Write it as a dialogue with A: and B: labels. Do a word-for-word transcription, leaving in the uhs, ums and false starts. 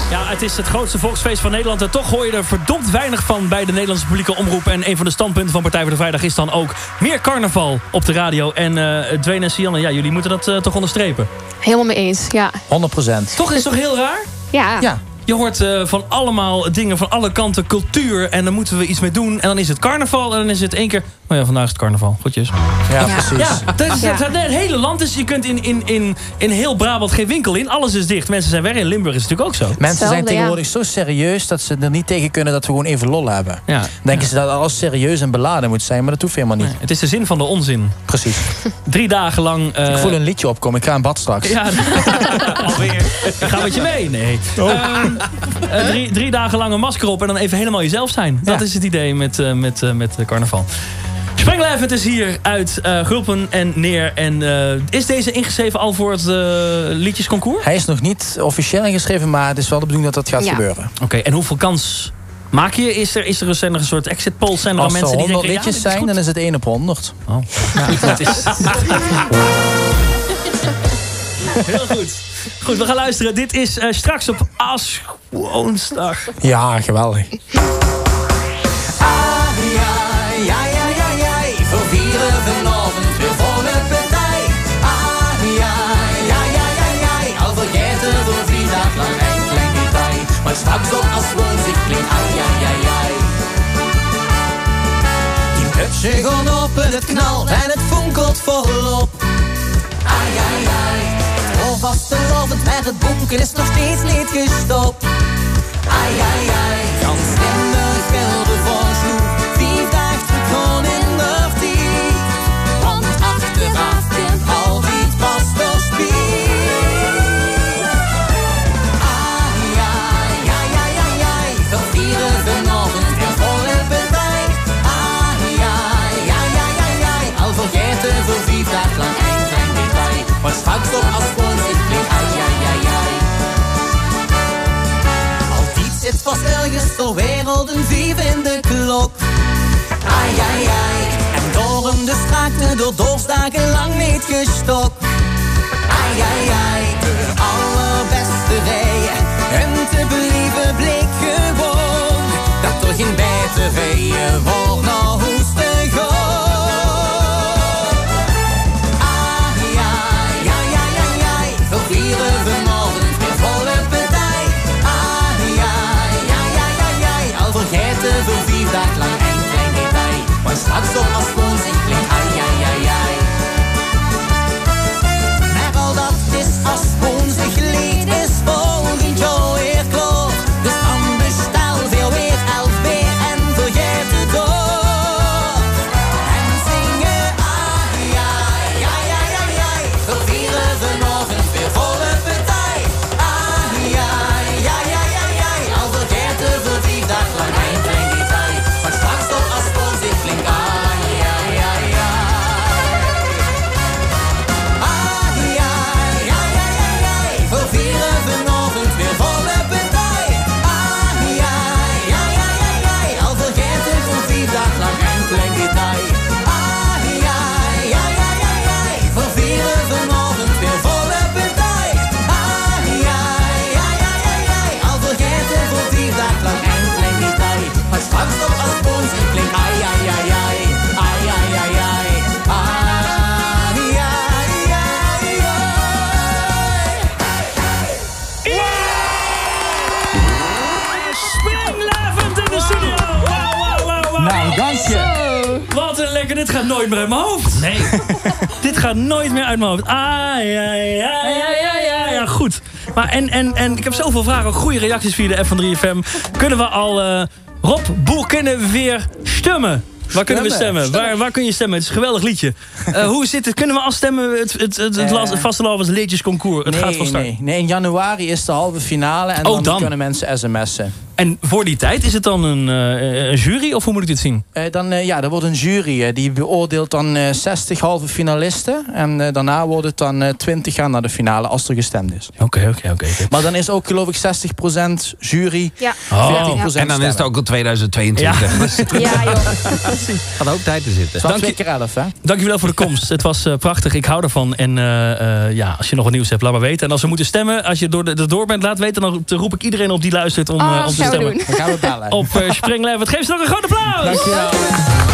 A: Ja, het is het grootste volksfeest van Nederland. En toch hoor je er verdomd weinig van bij de Nederlandse publieke omroep. En een van de standpunten van Partij voor de Vrijdag is dan ook meer carnaval op de radio. En uh, Dwayne en Sianne, ja, jullie moeten dat uh, toch onderstrepen?
B: Helemaal mee eens, ja.
C: honderd procent.
A: Toch is het toch heel raar?
B: Ja.
C: Ja.
A: Je hoort uh, van allemaal dingen, van alle kanten, cultuur. En dan moeten we iets mee doen. En dan is het carnaval. En dan is het één keer... Oh ja, vandaag is het carnaval. Goedjes.
C: Ja,
B: Ja.
C: precies.
A: Ja, dat is,
B: Ja.
A: dat, het hele land is... Je kunt in, in, in, in heel Brabant geen winkel in. Alles is dicht. Mensen zijn weg. In Limburg is het natuurlijk ook zo.
C: Mensen zijn
B: Hetzelfde,
C: tegenwoordig zo serieus dat ze er niet tegen kunnen dat we gewoon even lol hebben.
A: Ja.
C: Denken ze dat alles serieus en beladen moet zijn, maar dat hoeft helemaal niet.
A: Nee, het is de zin van de onzin.
C: Precies.
A: Drie dagen lang... Uh,
C: Ik voel een liedje opkomen, ik ga in bad straks.
A: Ja, alweer. Ik ga met je mee. Nee.
C: Oh.
A: Ehm, uh, drie, drie dagen lang een masker op en dan even helemaal jezelf zijn. Dat
C: Ja.
A: is het idee met, uh, met, uh, met carnaval. Sprenglevend is hier uit uh, Gulpen en Neer. En uh, is deze ingeschreven al voor het uh, liedjesconcours?
C: Hij is nog niet officieel ingeschreven, maar het is wel de bedoeling dat dat gaat
B: Ja.
C: gebeuren.
A: Oké, okay, en hoeveel kans maak je? Is er, is er een, een soort exit polls? Zijn er
C: Als er
A: mensen die
C: honderd
A: denken,
C: liedjes
A: ja, dit is
C: zijn,
A: goed?
C: dan is het één op honderd.
A: Oh. Ja, dat is... Heel goed. Goed, we gaan luisteren. Dit is uh, straks op Aswoensdag.
C: Ja, geweldig.
D: Ja, ja, ja, ja, voor vieren vanavond weer volle partij. Ah, ja, ja, ja, ja, ja, al vergeten voor vier dagen lang een klein detail. Maar straks op als woensdag klinkt ai, ja, ja, ja. Die putje gaan open, het knalt en het fonkelt volop. Ai, ai, ai, het alvast te lovend, maar het bonken is nog steeds niet gestopt. Ai, ai, ai, gans in de gelden van Sjoe. Maar straks op als woensdag klinkt ai, ai, ai, ai. Altijd zit vast ergens ter wereld een vijf in de klok. Ai, ai, ai. En daarom de straakte door doorsdagen lang niet gestopt. Ai, ai, ai. De allerbeste rij. En te believen bleek gewoon dat er geen beter rijden wordt naar huis te gaan. Voor vier dagen lang een klein detail. Maar straks op als woensdag klinkt ai, ai, ai, ai. Maar al dat is als woensdag geleden is volgend jaar weer klaar. Dus dan bestel veel weer elf beer en vergeet het door. En zingen ai, ai, ai, ai, ai, ai. Voor vieren vanavond weer volle partij. Ai, ai, ai, ai, ai, ai. Al vergeten voor vier dagen lang een klein. Maar straks op als woensdag klinkt ai, ai, ai, ai. Ai, ai, ai, ai, ai. Voor vieren vanavond weer volle partij. Ai, ai, ai, ai, ai, ai. Al vergeten voor vier dagen lang een klein detail. Ai, ai, ai, ai, ai, ai. Voor vieren vanavond weer volle partij. Ai, ai, ai, ai, ai, ai. Al vergeten voor vier dagen lang een klein detail. Maar straks op als woensdag klinkt ai, ai, ai, ai. Ai, ai, ai, ai. Ai, ai, ai, ai.
A: Springlevend in de studio. Wauw, wauw, wauw, wauw.
C: Nou, dank je.
A: Wat een lekker. Dit gaat nooit meer uit mijn hoofd. Nee. Dit gaat nooit meer uit mijn hoofd. Ai, ai, ai, ai, ai, ai. Ja, goed. Maar en, en, en ik heb zoveel vragen. Ook goede reacties via de F van drie F M. Kunnen we al... Uh, Rob Boer, kunnen we weer stemmen? Waar kunnen we stemmen?
C: Stemmen.
A: Waar, waar kun je stemmen? Het is een geweldig liedje. Uh, hoe zit het? Kunnen we al stemmen? Het, het, het, het
C: Uh,
A: vastelavonds liedjesconcours. Het
C: nee,
A: gaat van start.
C: nee, nee, in januari is de halve finale en
A: Oh,
C: dan,
A: dan
C: kunnen mensen sms'en.
A: En voor die tijd, is het dan een, uh, een jury of hoe moet ik dit zien?
C: Uh, dan, uh, ja, er wordt een jury. Uh, die beoordeelt dan uh, zestig halve finalisten. En uh, daarna wordt het dan uh, twintig gaan naar de finale als er gestemd is.
A: Oké, oké, oké.
C: Maar dan is ook geloof ik zestig procent jury,
B: Ja.
A: Oh.
C: veertien procent
E: En dan is het ook al tweeduizend tweeëntwintig.
A: Ja.
B: Ja, joh.
E: Had ook tijd te zitten.
C: Dank
A: Dank
C: je.
A: je-
C: elf, hè?
A: Dankjewel voor de komst. Het was uh, prachtig. Ik hou ervan. En uh, uh, ja, als je nog wat nieuws hebt, laat maar weten. En als we moeten stemmen, als je door de, er door bent, laat weten. Dan roep ik iedereen op die luistert om, uh,
B: Oh,
A: om te
B: gaan we
A: stemmen.
B: doen.
C: Dan gaan we bellen.
A: Op uh, Springleven. Geef ze nog een groot applaus!
C: Dankjewel.